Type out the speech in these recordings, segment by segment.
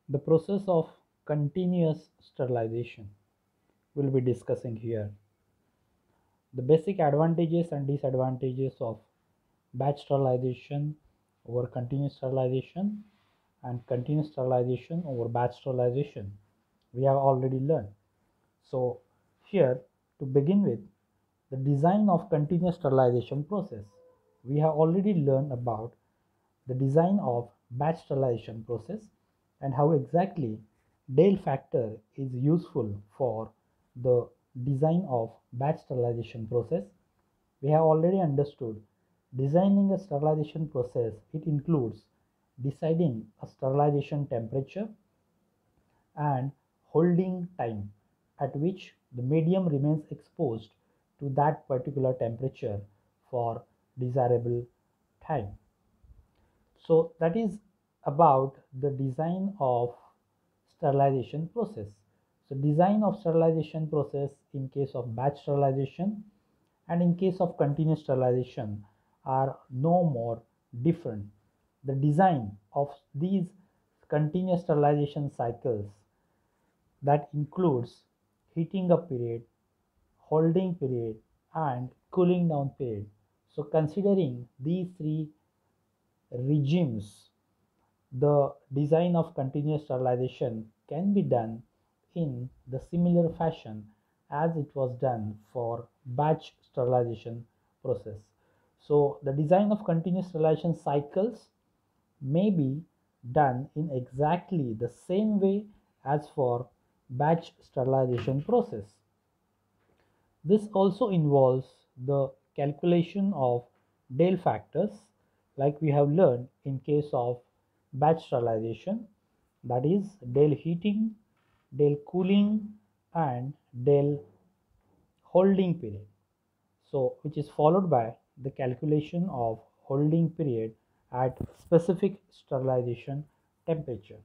The process of continuous sterilization we'll be discussing here. The basic advantages and disadvantages of batch sterilization over continuous sterilization and continuous sterilization over batch sterilization we have already learned. So here, to begin with, the design of continuous sterilization process. We have already learned about the design of batch sterilization process and how exactly Dale factor is useful for the design of batch sterilization process. We have already understood designing a sterilization process. It includes deciding a sterilization temperature and holding time at which the medium remains exposed to that particular temperature for desirable time. So that is about the design of sterilization process. So design of sterilization process in case of batch sterilization and in case of continuous sterilization are no more different. The design of these continuous sterilization cycles that includes heating up period, holding period and cooling down period. So considering these three regimes, the design of continuous sterilization can be done in the similar fashion as it was done for batch sterilization process. So the design of continuous sterilization cycles may be done in exactly the same way as for batch sterilization process. This also involves the calculation of Dale factors like we have learned in case of batch sterilization, that is Dale heating, Dale cooling and Dale holding period. So which is followed by the calculation of holding period at specific sterilization temperature.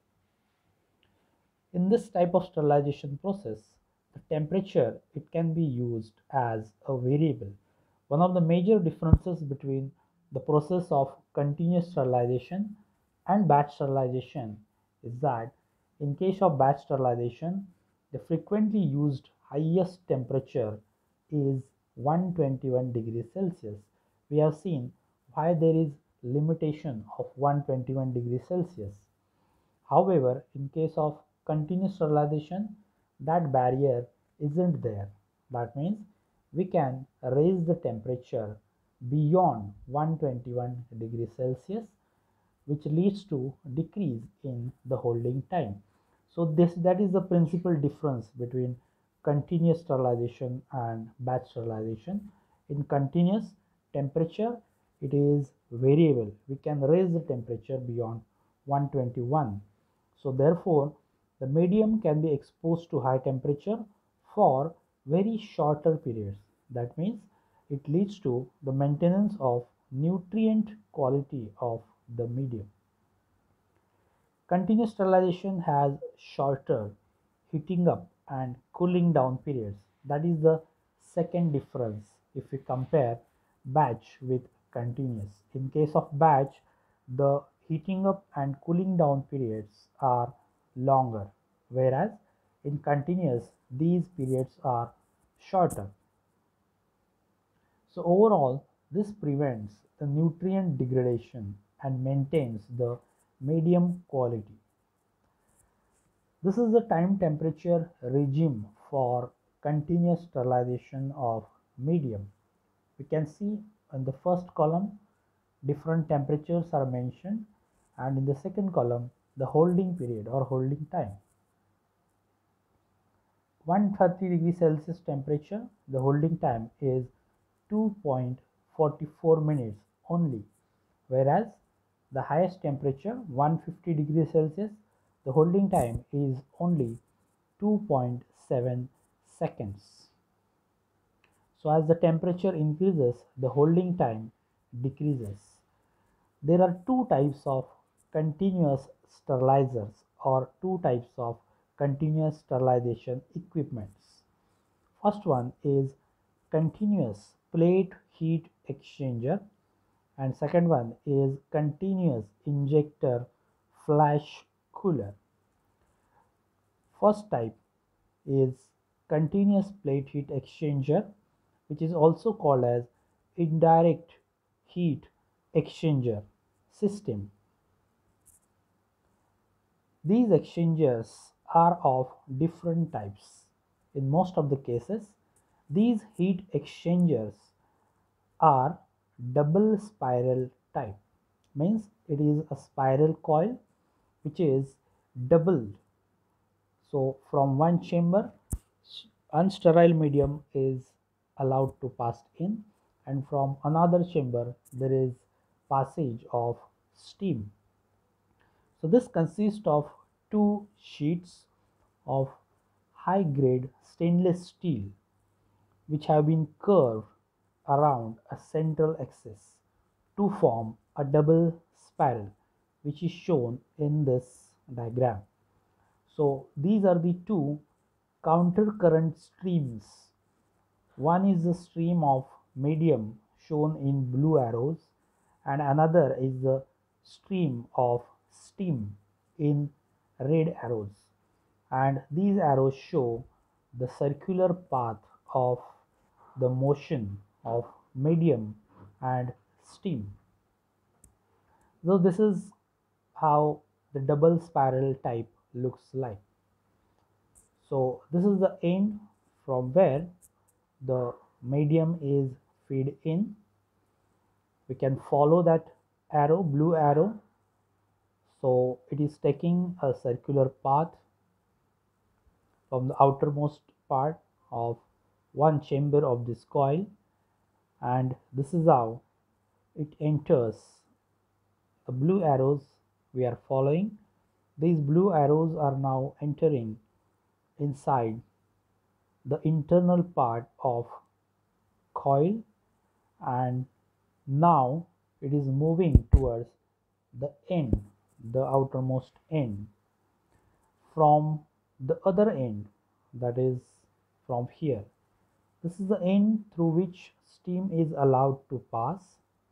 In this type of sterilization process, the temperature it can be used as a variable. One of the major differences between the process of continuous sterilization and batch sterilization is that in case of batch sterilization, the frequently used highest temperature is 121 degrees Celsius. We have seen why there is limitation of 121 degrees Celsius. However, in case of continuous sterilization, that barrier isn't there. That means we can raise the temperature beyond 121 degrees Celsius, which leads to decrease in the holding time. So that is the principal difference between continuous sterilization and batch sterilization. In continuous temperature, it is variable. We can raise the temperature beyond 121. So therefore, the medium can be exposed to high temperature for very shorter periods. That means it leads to the maintenance of nutrient quality of the medium. Continuous sterilization has shorter heating up and cooling down periods. That is the second difference if we compare batch with continuous. In case of batch, the heating up and cooling down periods are longer, whereas in continuous, these periods are shorter. So overall, this prevents the nutrient degradation and maintains the medium quality. This is the time temperature regime for continuous sterilization of medium. We can see in the first column different temperatures are mentioned, and in the second column the holding period or holding time. 130 degrees Celsius temperature, the holding time is 2.44 minutes only, whereas the highest temperature 150 degrees Celsius, the holding time is only 2.7 seconds. So as the temperature increases, the holding time decreases. There are two types of continuous sterilizers or two types of continuous sterilization equipments. First one is continuous plate heat exchanger and second one is continuous injector flash cooler. First type is continuous plate heat exchanger, which is also called as indirect heat exchanger system. These exchangers are of different types. In most of the cases, these heat exchangers are double spiral type, means it is a spiral coil which is doubled. So from one chamber unsterile medium is allowed to pass in, and from another chamber there is passage of steam. So this consists of two sheets of high grade stainless steel which have been curved around a central axis to form a double spiral, which is shown in this diagram. So these are the two counter current streams. One is the stream of medium shown in blue arrows, and another is the stream of steam in red arrows. And these arrows show the circular path of the motion of medium and steam. So this is how the double spiral type looks like. So this is the end from where the medium is fed in. We can follow that arrow, blue arrow. So it is taking a circular path from the outermost part of one chamber of this coil, and this is how it enters. The blue arrows we are following, these blue arrows are now entering inside the internal part of coil, and now it is moving towards the end, the outermost end. From the other end, that is from here, this is the end through which steam is allowed to pass.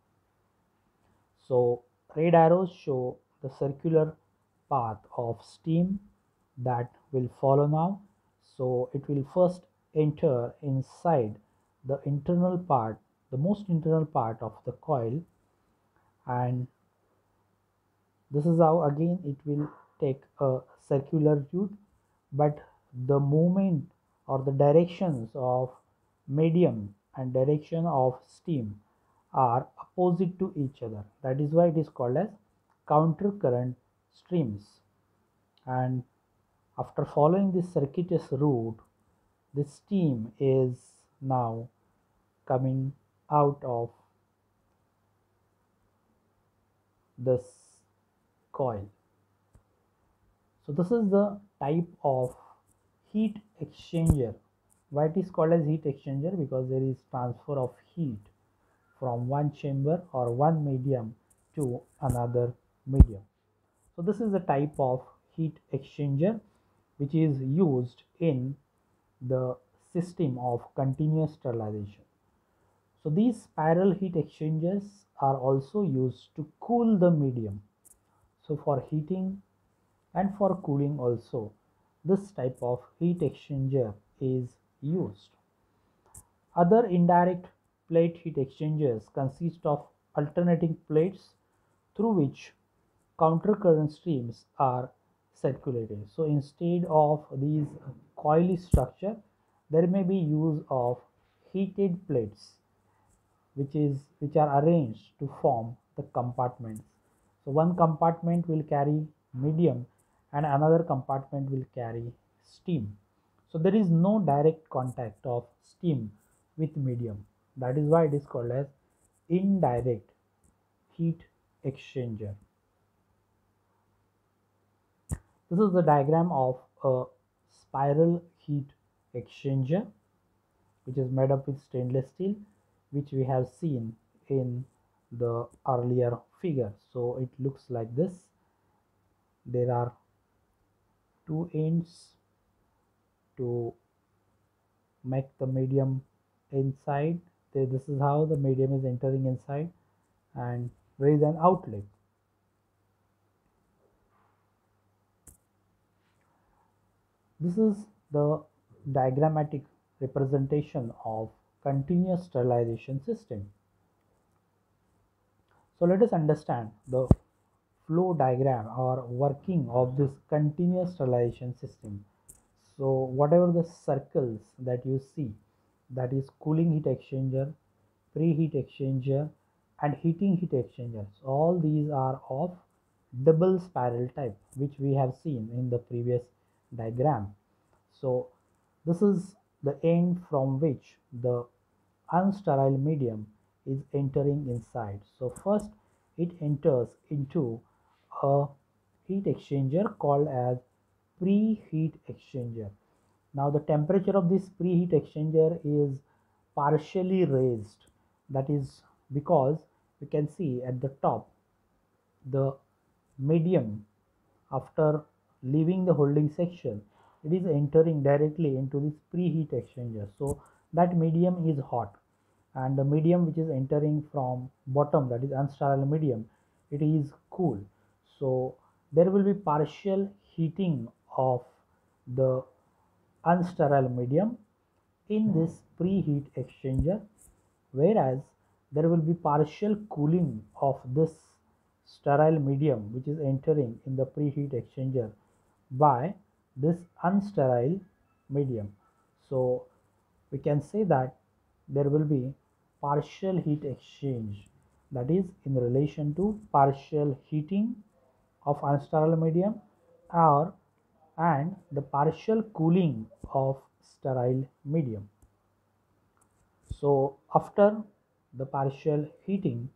So red arrows show the circular path of steam that will follow now. So it will first enter inside the internal part, the most internal part of the coil, and this is how again it will take a circular route, but the movement or the directions of medium and direction of steam are opposite to each other. That is why it is called as counter current streams. And after following this circuitous route, the steam is now coming out of this coil. So this is the type of heat exchanger. Why it is called as heat exchanger? Because there is transfer of heat from one chamber or one medium to another medium. So this is the type of heat exchanger which is used in the system of continuous sterilization. So these spiral heat exchangers are also used to cool the medium. So for heating and for cooling also, this type of heat exchanger is used. Other indirect plate heat exchangers consist of alternating plates through which countercurrent streams are circulated. So instead of these coily structure, there may be use of heated plates which are arranged to form the compartments. So one compartment will carry medium and another compartment will carry steam. So there is no direct contact of steam with medium. That is why it is called as indirect heat exchanger. This is the diagram of a spiral heat exchanger which is made up with stainless steel, which we have seen in the earlier figure. So it looks like this. There are two ends to make the medium inside. This is how the medium is entering inside, and there is an outlet. This is the diagrammatic representation of continuous sterilization system. So let us understand the flow diagram or working of this continuous sterilization system. So whatever the circles that you see, that is cooling heat exchanger, preheat exchanger and heating heat exchangers, all these are of double spiral type, which we have seen in the previous diagram. So this is the end from which the unsterile medium is entering inside. So first it enters into a heat exchanger called as preheat exchanger. Now the temperature of this preheat exchanger is partially raised. That is because we can see at the top the medium, after leaving the holding section, it is entering directly into this preheat exchanger. So that medium is hot, and the medium which is entering from bottom, that is unsterile medium, it is cool. So there will be partial heating of the unsterile medium in this preheat exchanger, whereas there will be partial cooling of this sterile medium which is entering in the preheat exchanger by this unsterile medium. So we can say that there will be partial heat exchange, that is in relation to partial heating of unsterile medium or and the partial cooling of sterile medium. So after the partial heating,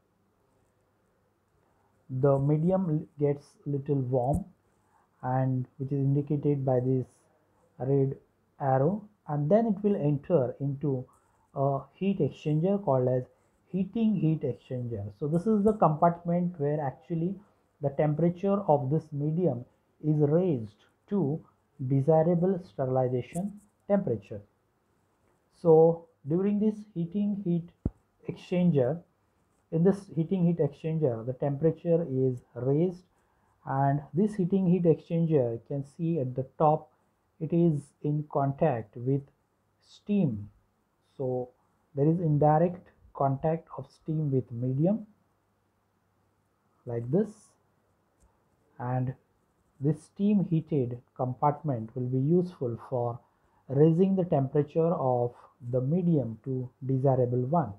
the medium gets little warm, and which is indicated by this red arrow, and then it will enter into a heat exchanger called as heating heat exchanger. So this is the compartment where actually the temperature of this medium is raised to desirable sterilization temperature. So during this heating heat exchanger, in this heating heat exchanger, the temperature is raised, and this heating heat exchanger, you can see at the top, it is in contact with steam. So there is indirect contact of steam with medium like this, and this steam heated compartment will be useful for raising the temperature of the medium to desirable one.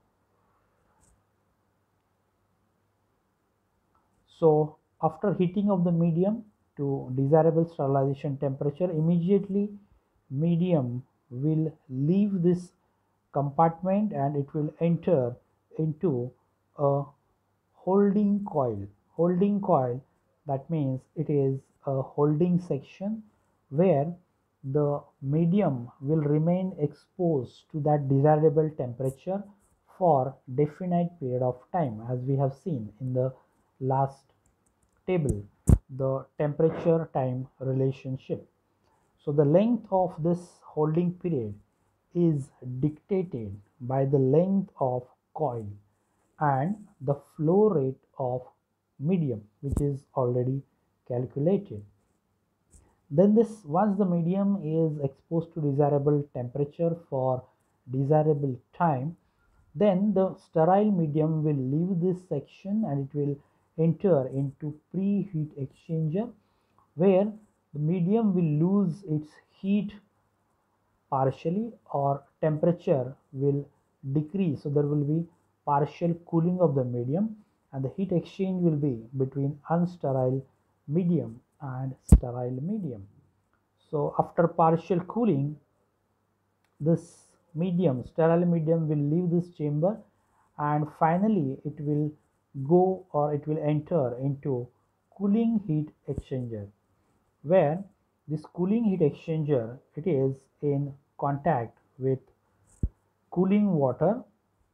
So after heating of the medium to desirable sterilization temperature, immediately medium will leave this compartment and it will enter into a holding coil. Holding coil, that means it is a holding section where the medium will remain exposed to that desirable temperature for definite period of time, as we have seen in the last table, the temperature time relationship. So the length of this holding period is dictated by the length of coil and the flow rate of medium, which is already calculated. Then this, once the medium is exposed to desirable temperature for desirable time, then the sterile medium will leave this section and it will enter into preheat exchanger, where the medium will lose its heat partially or temperature will decrease. So there will be partial cooling of the medium, and the heat exchange will be between unsterile medium and sterile medium. So after partial cooling, this medium, sterile medium, will leave this chamber, and finally it will go, or it will enter into cooling heat exchanger, where this cooling heat exchanger, it is in contact with cooling water.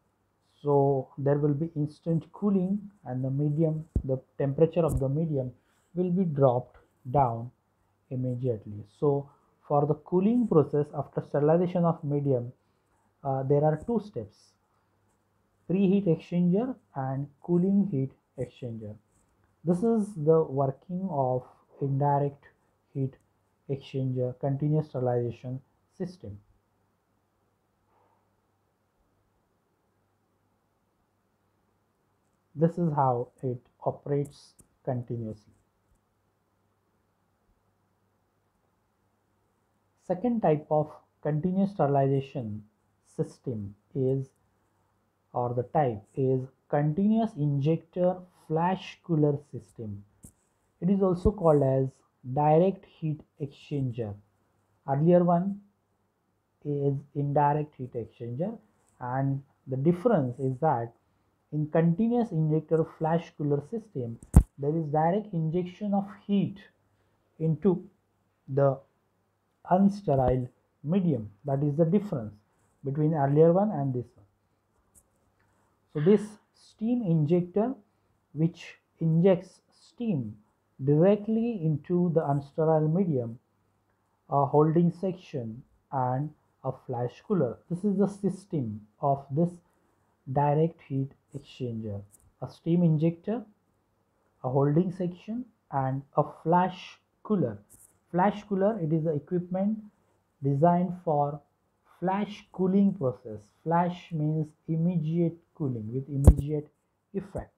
So there will be instant cooling, and the medium, the temperature of the medium will be dropped down immediately. So for the cooling process after sterilization of medium, there are two steps: preheat exchanger and cooling heat exchanger. This is the working of indirect heat exchanger continuous sterilization system. This is how it operates continuously. Second type of continuous sterilization system is, or the type is, continuous injector flash cooler system. It is also called as direct heat exchanger. Earlier one is indirect heat exchanger, and the difference is that in continuous injector flash cooler system there is direct injection of heat into the unsterile medium. That is the difference between earlier one and this one. So this steam injector, which injects steam directly into the unsterile medium, a holding section and a flash cooler. This is the system of this direct heat exchanger: a steam injector, a holding section and a flash cooler. Flash cooler, it is the equipment designed for flash cooling process. Flash means immediate cooling with immediate effect,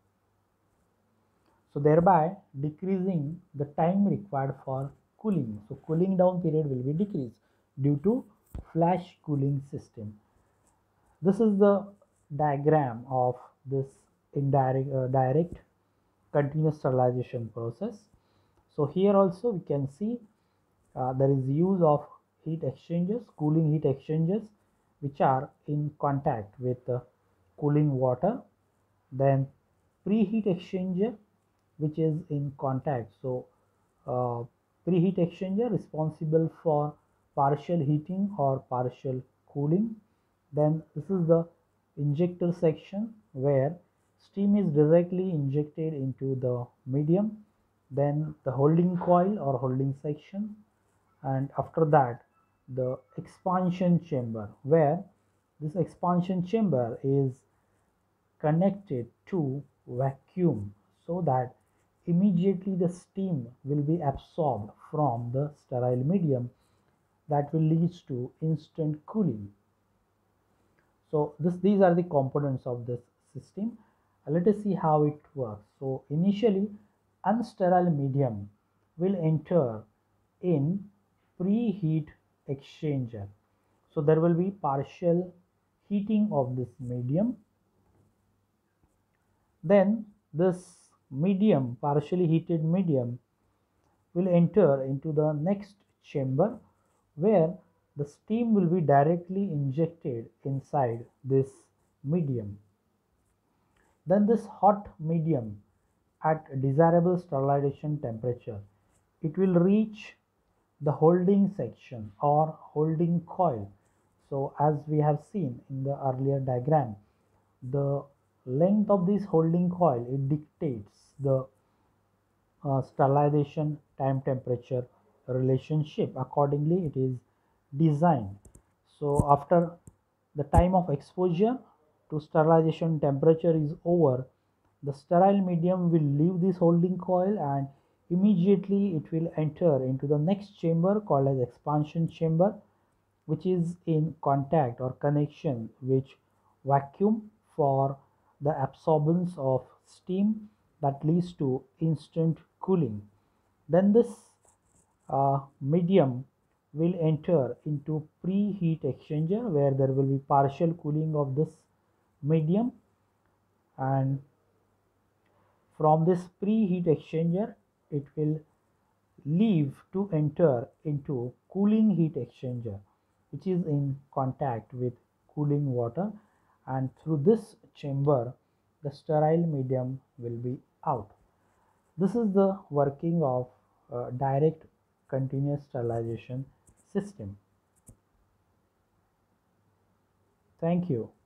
so thereby decreasing the time required for cooling. So cooling down period will be decreased due to flash cooling system. This is the diagram of this direct continuous sterilization process. So here also we can see there is use of heat exchangers, cooling heat exchangers, which are in contact with cooling water. Then preheat exchanger, which is in contact. So uh, preheat exchanger responsible for partial heating or partial cooling. Then this is the injector section where steam is directly injected into the medium. Then the holding coil or holding section, and after that the expansion chamber, where this expansion chamber is connected to vacuum so that immediately the steam will be absorbed from the sterile medium, that will lead to instant cooling. So these are the components of this system. Let us see how it works. So initially unsterile medium will enter in preheat exchanger. So there will be partial heating of this medium. Then this medium, partially heated medium, will enter into the next chamber where the steam will be directly injected inside this medium. Then this hot medium at desirable sterilization temperature, it will reach the holding section or holding coil. So as we have seen in the earlier diagram, the length of this holding coil, it dictates the sterilization time temperature relationship. Accordingly it is designed. So after the time of exposure to sterilization temperature is over, the sterile medium will leave this holding coil and immediately it will enter into the next chamber called as expansion chamber, which is in contact or connection with vacuum for the absorbance of steam that leads to instant cooling. Then this medium will enter into preheat exchanger where there will be partial cooling of this medium, and from this preheat exchanger it will leave to enter into cooling heat exchanger, which is in contact with cooling water, and through this chamber the sterile medium will be out. This is the working of direct continuous sterilization system. Thank you.